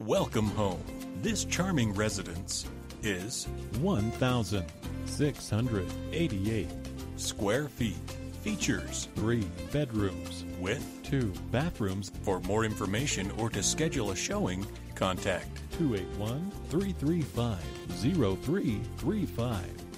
Welcome home. This charming residence is 1,688 square feet. Features 3 bedrooms with 2 bathrooms. For more information or to schedule a showing, contact 281-335-0335.